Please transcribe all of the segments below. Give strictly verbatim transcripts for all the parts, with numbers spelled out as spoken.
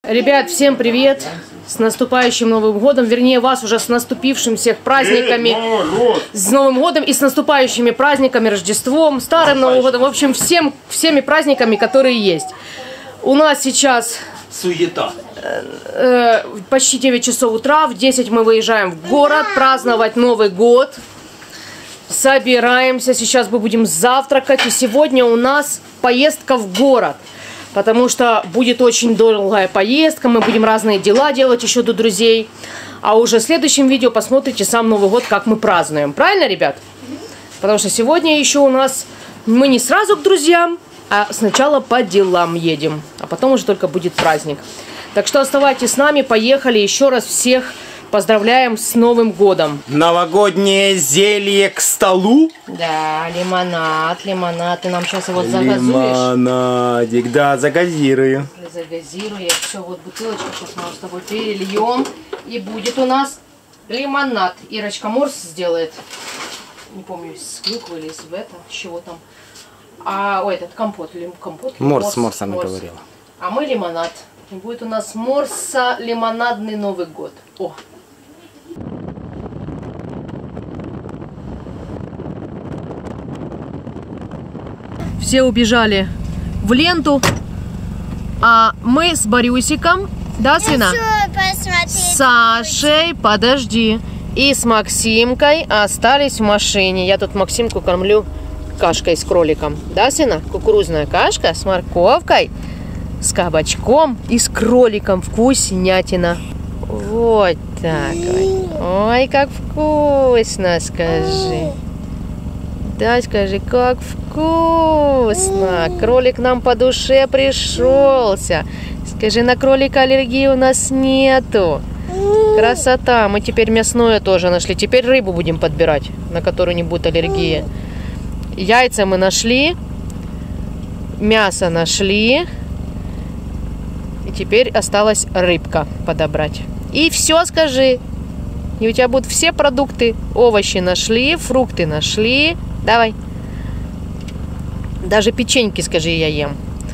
Ребят, всем привет! С наступающим Новым годом, вернее вас уже с наступившим всех праздниками, с Новым годом и с наступающими праздниками, Рождеством, Старым Новым годом, в общем, всем, всеми праздниками, которые есть. У нас сейчас суета. Э, почти девять часов утра, в десять мы выезжаем в город праздновать Новый год. Собираемся, сейчас мы будем завтракать, и сегодня у нас поездка в город. Потому что будет очень долгая поездка, мы будем разные дела делать еще до друзей. А уже в следующем видео посмотрите сам Новый год, как мы празднуем. Правильно, ребят? Потому что сегодня еще у нас мы не сразу к друзьям, а сначала по делам едем. А потом уже только будет праздник. Так что оставайтесь с нами, поехали. Еще раз всех поздравляем с Новым годом. Новогоднее зелье к столу. Да, лимонад, лимонад. Ты нам сейчас его загазуешь? Лимонадик, да, загазирую. Загазирую. Все, вот бутылочку сейчас мы с тобой перельем. И будет у нас лимонад. Ирочка морс сделает. Не помню, из клюквы или из это, с чего там. А, ой, этот компот. компот морс, морс, морс, она морс. говорила. А мы лимонад. И будет у нас морса-лимонадный Новый год. О! Все убежали в ленту, а мы с Борюсиком, да, сына? С Сашей, подожди, и с Максимкой остались в машине. Я тут Максимку кормлю кашкой с кроликом, да, сына? Кукурузная кашка с морковкой, с кабачком и с кроликом. Вкуснятина. Вот так вот. Ой, как вкусно, скажи. Да, скажи, как вкусно. Кролик нам по душе пришелся. Скажи, на кролика аллергии у нас нету. Красота. Мы теперь мясное тоже нашли. Теперь рыбу будем подбирать, на которую не будет аллергии. Яйца мы нашли. Мясо нашли. И теперь осталась рыбка подобрать. И все, скажи. И у тебя будут все продукты. Овощи нашли, фрукты нашли. Давай. Даже печеньки, скажи, я ем.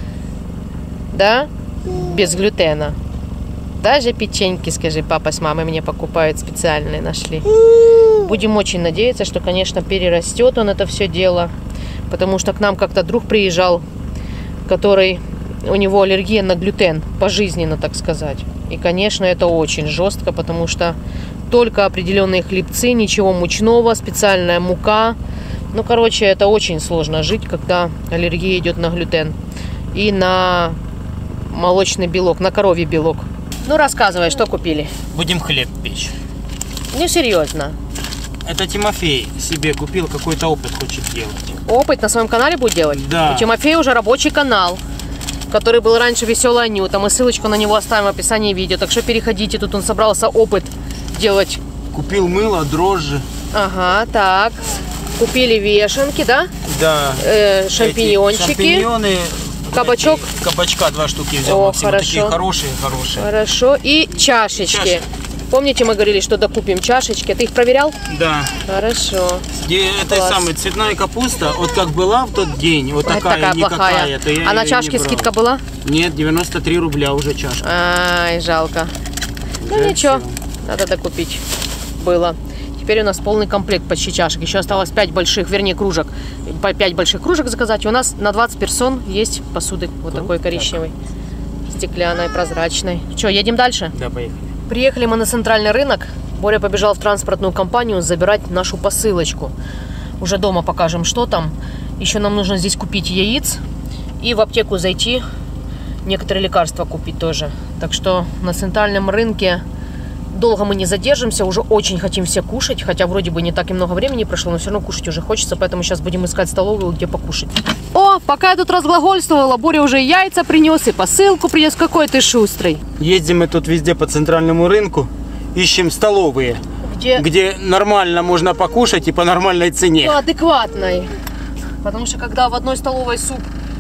Да? Без глютена. Даже печеньки, скажи, папа с мамой мне покупают специальные, нашли. Будем очень надеяться, что, конечно, перерастет он это все дело. Потому что к нам как-то друг приезжал, который... У него аллергия на глютен, пожизненно, так сказать. И, конечно, это очень жестко, потому что только определенные хлебцы, ничего мучного, специальная мука. Ну, короче, это очень сложно жить, когда аллергия идет на глютен и на молочный белок, на коровий белок. Ну, рассказывай, что купили. Будем хлеб печь. Ну, серьезно. Это Тимофей себе купил, какой-то опыт хочет делать. Опыт на своем канале будет делать? Да. У Тимофея уже рабочий канал, который был раньше «Веселая Анюта». Мы ссылочку на него оставим в описании видео. Так что переходите, тут он собрался опыт делать. Купил мыло, дрожжи. Ага, так. Купили вешенки, да? Да. Э, шампиньончики. Эти шампиньоны. Кабачок. Эти, кабачка два штуки взял. О, Максим. хорошо. Такие хорошие, хорошие. Хорошо. И чашечки. Чашки. Помните, мы говорили, что докупим чашечки? Ты их проверял? Да. Хорошо. Где эта самая цветная капуста, вот как была в тот день, вот это такая, такая никакая. плохая. То я а на чашке скидка была? Нет, девяносто три рубля уже чашка. Ай, жалко. Ну Жаль ничего, всего. надо докупить. Было. Теперь у нас полный комплект почти чашек. Еще осталось пять больших, вернее, кружек. По пять больших кружек заказать. И у нас на двадцать персон есть посуды. Вот ну, такой коричневой. Так. Стеклянной, прозрачной. Что, едем дальше? Да, поехали. Приехали мы на центральный рынок. Боря побежал в транспортную компанию забирать нашу посылочку. Уже дома покажем, что там. Еще нам нужно здесь купить яиц. И в аптеку зайти. Некоторые лекарства купить тоже. Так что на центральном рынке долго мы не задержимся. Уже очень хотим все кушать. Хотя вроде бы не так и много времени прошло, но все равно кушать уже хочется. Поэтому сейчас будем искать столовую, где покушать. О, пока я тут разглагольствовала, Боря уже яйца принес и посылку принес. Какой ты шустрый. Ездим мы тут везде по центральному рынку. Ищем столовые, где, где нормально можно покушать и по нормальной цене. Ну, адекватной. Потому что когда в одной столовой суп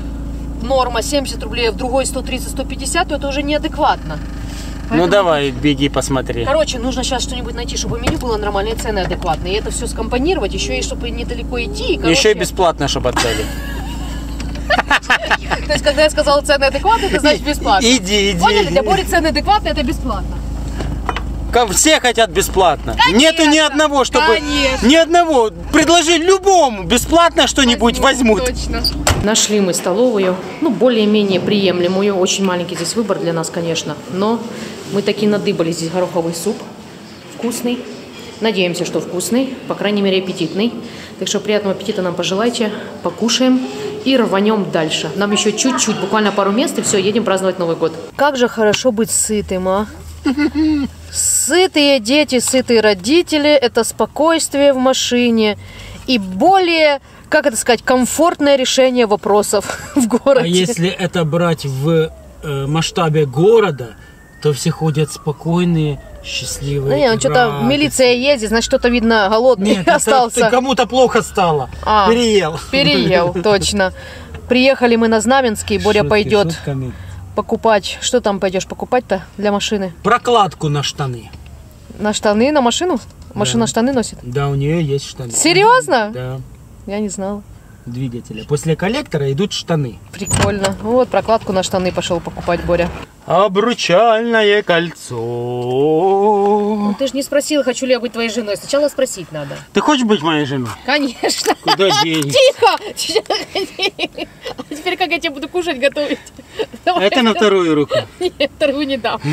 норма семьдесят рублей, а в другой сто тридцать — сто пятьдесят, то это уже неадекватно. Поэтому... Ну давай, беги, посмотри. Короче, нужно сейчас что-нибудь найти, чтобы меню было нормальные цены, адекватные. И это все скомпонировать, еще и чтобы недалеко идти. И, короче... Еще и бесплатно, чтобы отдали. То есть, когда я сказала цены адекватные, это значит бесплатно. Иди, иди. Поняли? Для Бори цены адекватные, это бесплатно. Все хотят бесплатно. Конечно, Нету ни одного, чтобы... Конечно. Ни одного. Предложи любому бесплатно что-нибудь возьмут. Точно. Нашли мы столовую, ну, более-менее приемлемую. Очень маленький здесь выбор для нас, конечно. Но мы таки надыбали здесь гороховый суп. Вкусный. Надеемся, что вкусный. По крайней мере, аппетитный. Так что приятного аппетита нам пожелайте. Покушаем и рванем дальше. Нам еще чуть-чуть, буквально пару мест, и все, едем праздновать Новый год. Как же хорошо быть сытым, а? Сытые дети, сытые родители – это спокойствие в машине и более, как это сказать, комфортное решение вопросов в городе. А если это брать в э, масштабе города, то все ходят спокойные, счастливые. Ну, нет, что-то милиция ездит, значит, что-то, видно, голодный Нет, остался. Кому-то плохо стало. А, переел. Переел, точно. Приехали мы на Знаменский, Боря Шутки пойдет шутками. покупать. Что там пойдешь покупать-то для машины? Прокладку на штаны. На штаны, на машину? Машина Да. штаны носит? Да, у нее есть штаны. Серьезно? Да. Я не знала. Двигателя. После коллектора идут штаны. Прикольно. Ну вот, прокладку на штаны пошел покупать Боря. Обручальное кольцо. Ну, ты же не спросила, хочу ли я быть твоей женой. Сначала спросить надо. Ты хочешь быть моей женой? Конечно. Куда денешь? Тихо! А теперь как я тебе буду кушать, готовить? Давай. Это на вторую руку. Нет, вторую не дам.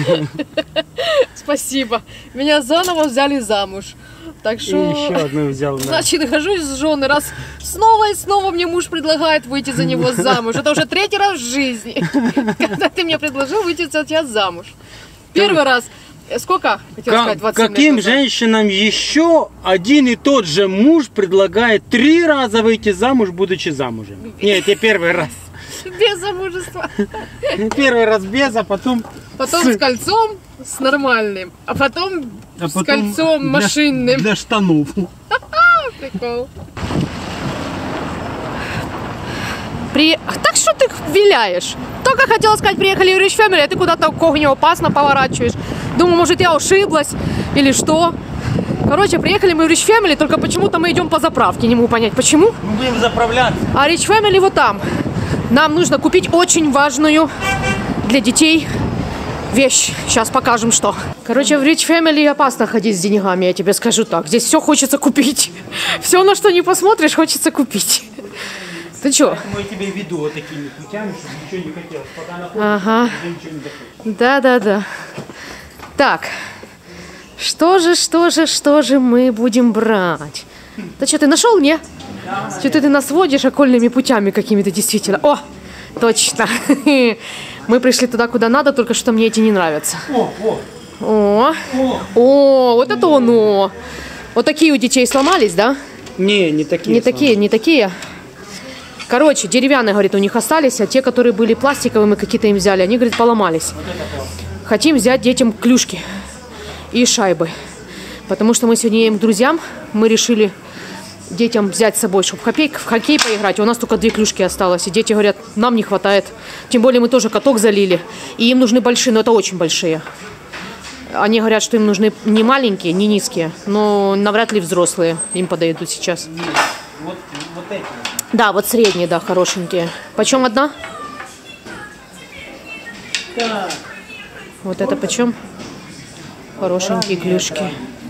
Спасибо. Меня заново взяли замуж. Так И что... еще одну взял. Да. Значит, хожусь с женой, раз снова и снова мне муж предлагает выйти за него замуж. Это уже третий раз в жизни, когда ты мне предложил выйти за тебя замуж. Первый раз, сколько, хотел сказать, двадцать семь лет Каким назад. женщинам еще один и тот же муж предлагает три раза выйти замуж, будучи замужем? Нет, это первый раз. Без замужества. Первый раз без, а потом... Потом с кольцом, с нормальным, а потом А с потом кольцом для- машинным. Для штанов. Прикол. При... Так что ты виляешь? Только хотела сказать, приехали в Rich Family, а ты куда-то когню опасно поворачиваешь. Думаю, может, я ошиблась или что. Короче, приехали мы в Rich Family, только почему-то мы идем по заправке. Не могу понять, почему. Мы будем заправляться. А Rich Family вот там. Нам нужно купить очень важную для детей вещь. Сейчас покажем, что. Короче, в Rich Family опасно ходить с деньгами, я тебе скажу так. Здесь все хочется купить. Все, на что не посмотришь, хочется купить. Ты чё? Мы тебе веду вот такими путями, чтобы ничего не хотелось. Пока находишься, Ага. ничего не доходит. Да-да-да. Так. Что же, что же, что же мы будем брать? Да что, ты нашел, не? Что-то ты нас водишь окольными путями какими-то действительно. О, точно. Мы пришли туда, куда надо, только что мне эти не нравятся. О, о, О, о, вот это оно. Вот такие у детей сломались, да? Не, не такие. Не такие, не такие. Короче, деревянные, говорит, у них остались, а те, которые были пластиковыми, какие-то им взяли, они, говорит, поломались. Хотим взять детям клюшки и шайбы. Потому что мы сегодня едем к друзьям, мы решили детям взять с собой, чтобы в хоккей, в хоккей поиграть. У нас только две клюшки осталось, и дети говорят, нам не хватает. Тем более мы тоже каток залили, и им нужны большие, но это очень большие. Они говорят, что им нужны не маленькие, не низкие, но навряд ли взрослые им подойдут сейчас. Вот, вот эти. Да, вот средние, да, хорошенькие. Почем одна? Так. Вот это почем? Хорошенькие клюшки.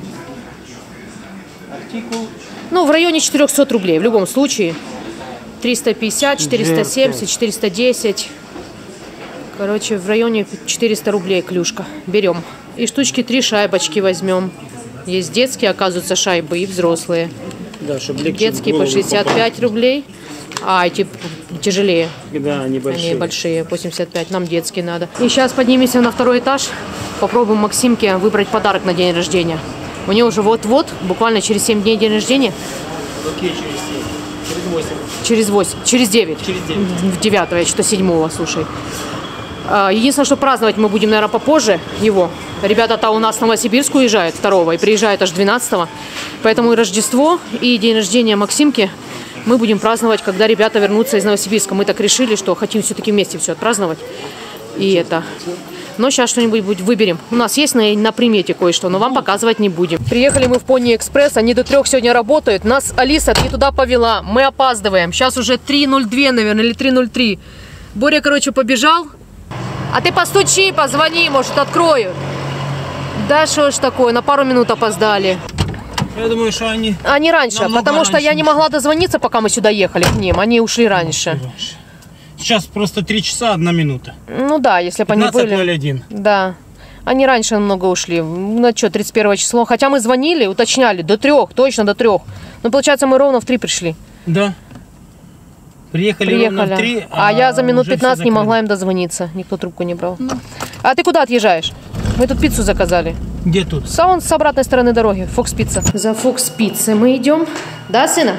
Артикул. Ну, в районе четырехсот рублей, в любом случае. триста пятьдесят, четыреста семьдесят, четыреста десять. Короче, в районе четыреста рублей клюшка. Берем. И штучки три шайбочки возьмем. Есть детские, оказывается, шайбы и взрослые. Да, чтобы легче Детские в по голову шестьдесят пять рублей. А эти тяжелее. попало. Да, они большие. Они большие, восемьдесят пять. Нам детские надо. И сейчас поднимемся на второй этаж. Попробуем Максимке выбрать подарок на день рождения. У нее уже вот-вот, буквально через семь дней день рождения. Окей, через семь. Через восемь. Через восемь, через девять. Через девять. В девятого, я что-то седьмого, слушай. А, Единственное, что праздновать мы будем, наверное, попозже его. Ребята-то у нас в Новосибирск уезжают второго и приезжают аж двенадцатого. Поэтому и Рождество, и день рождения Максимки мы будем праздновать, когда ребята вернутся из Новосибирска. Мы так решили, что хотим все-таки вместе все отпраздновать. И это... Но сейчас что-нибудь выберем. У нас есть на, на примете кое-что, но вам показывать не будем. Приехали мы в Пони Экспресс, они до трех сегодня работают. Нас Алиса не туда повела, мы опаздываем. Сейчас уже три ноль два, наверное, или три ноль три. Боря, короче, побежал. А ты постучи, позвони, может, откроют. Да что ж такое, на пару минут опоздали. Я думаю, что они... Они раньше, потому раньше что я не ушли. могла дозвониться, пока мы сюда ехали к ним. Они ушли раньше. Сейчас просто три часа, одна минута. Ну да, если бы они пятнадцать ноль были. один. Да. Они раньше намного ушли. На что, тридцать первое число. Хотя мы звонили, уточняли, до трех, точно до трех. Но получается, мы ровно в три пришли. Да. Приехали, Приехали. ровно в три, а, а я за минут уже пятнадцать все не закрыли. могла им дозвониться. Никто трубку не брал. А ты куда отъезжаешь? Мы тут пиццу заказали. Где тут? Саун с обратной стороны дороги. Фокс пицца. За Фокс пиццей мы идем. Да, сына?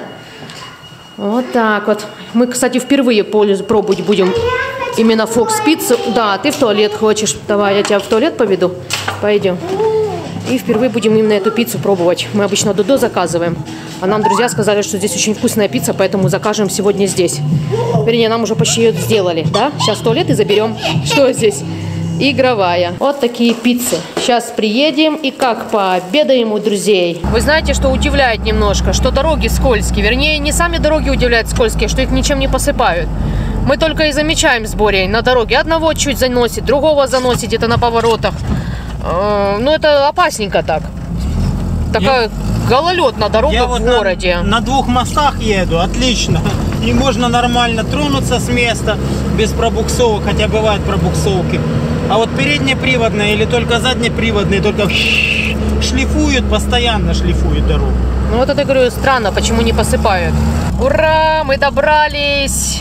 Вот так вот. Мы, кстати, впервые пробовать будем именно Фокс пиццу. Да, ты в туалет хочешь. Давай, я тебя в туалет поведу. Пойдем. И впервые будем именно эту пиццу пробовать. Мы обычно Додо заказываем. А нам друзья сказали, что здесь очень вкусная пицца, поэтому закажем сегодня здесь. Вернее, нам уже почти ее сделали. Да? Сейчас в туалет и заберем. Что здесь? Игровая. Вот такие пиццы. Сейчас приедем и как пообедаем у друзей. Вы знаете, что удивляет немножко? Что дороги скользкие. Вернее, не сами дороги удивляют скользкие, что их ничем не посыпают. Мы только и замечаем с Борей на дороге. Одного чуть заносит, другого заносит где-то на поворотах. Ну, это опасненько так. Такая гололедная дорога Я в вот городе. На, на двух мостах еду, отлично. И можно нормально тронуться с места, без пробуксовок, хотя бывают пробуксовки. А вот переднеприводные или только заднеприводные только шлифуют, постоянно шлифуют дорогу. Ну вот это, я говорю, странно, почему не посыпают. Ура, мы добрались.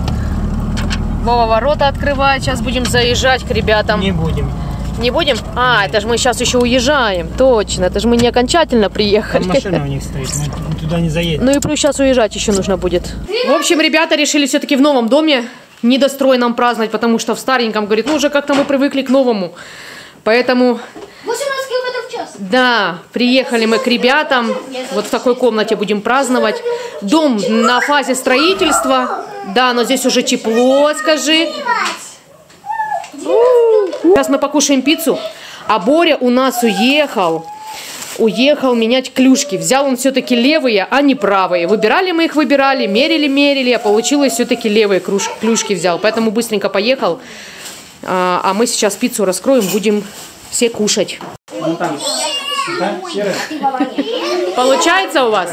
Вова ворота открывает, сейчас будем заезжать к ребятам. Не будем. Не будем? А, это же мы сейчас еще уезжаем. Точно, это же мы не окончательно приехали. Там машина у них стоит, мы туда не заедем. Ну и плюс сейчас уезжать еще нужно будет. В общем, ребята решили все-таки в новом доме недостроенном праздновать, потому что в стареньком, говорит, ну уже как-то мы привыкли к новому. Поэтому... восемнадцать километров в час. Да, приехали мы к ребятам. Вот в такой комнате будем праздновать. Дом на фазе строительства. Да, но здесь уже тепло, скажи. Сейчас мы покушаем пиццу. А Боря у нас уехал. Уехал менять клюшки. Взял он все-таки левые, а не правые. Выбирали мы их, выбирали, мерили, мерили. А получилось все-таки левые клюшки взял. Поэтому быстренько поехал. А, а мы сейчас пиццу раскроем, будем все кушать. Получается у вас?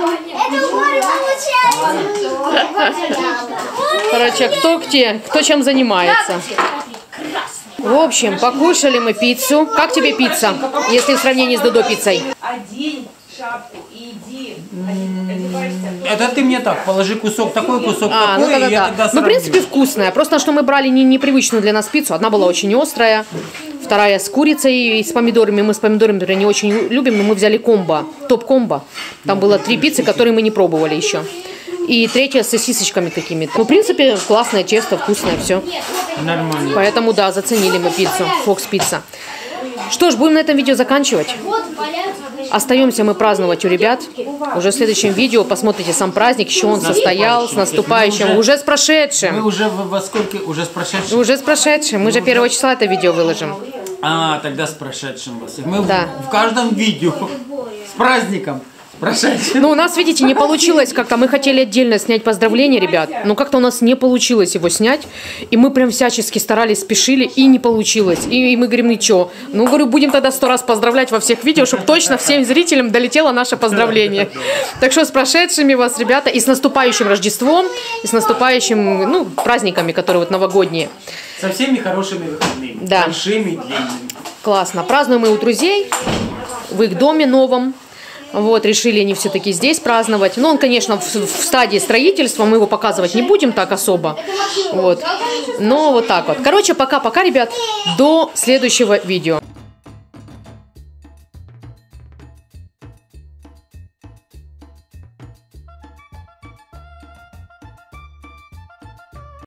Короче, кто где, кто чем занимается. В общем, покушали мы пиццу. Как тебе пицца, если в сравнении с Додо пиццей? Одень шапку и иди. Это ты мне так, положи кусок такой, кусок А, ну такой, да, и я да, тогда да. Ну, в сравню. принципе, вкусная. Просто, что мы брали не непривычную для нас пиццу. Одна была очень острая, вторая с курицей и с помидорами. Мы с помидорами, например, не очень любим, но мы взяли комбо, топ-комбо. Там было три пиццы, которые мы не пробовали еще. И третья с сосисочками какими-то. Ну, в принципе, классное тесто, вкусное, все. Нормально. Поэтому, да, заценили мы пиццу, Фокс пицца. Что ж, будем на этом видео заканчивать. Остаемся мы праздновать у ребят. Уже в следующем видео посмотрите сам праздник, еще он состоял, с наступающим, Мы уже- уже с прошедшим. Мы уже в- во сколько? Уже с прошедшим? Уже с прошедшим. Мы же первого числа это видео выложим. А, тогда с прошедшим вас. Мы в- Да. в, каждом видео с праздником. С прошедшим. Ну, у нас, видите, не получилось как-то. Мы хотели отдельно снять поздравления, ребят, но как-то у нас не получилось его снять. И мы прям всячески старались, спешили, и не получилось. И, и мы говорим, ну что? Ну, говорю, будем тогда сто раз поздравлять во всех видео, чтобы точно всем зрителям долетело наше поздравление. Так что с прошедшими вас, ребята, и с наступающим Рождеством, и с наступающим, ну, праздниками, которые вот новогодние. Со всеми хорошими выходными. Да. Большими и длинными. Классно. Празднуем мы у друзей, в их доме новом. Вот, решили они все-таки здесь праздновать. Но он, конечно, в, в стадии строительства, мы его показывать не будем так особо. Вот. Но вот так вот. Короче, пока-пока, ребят. До следующего видео.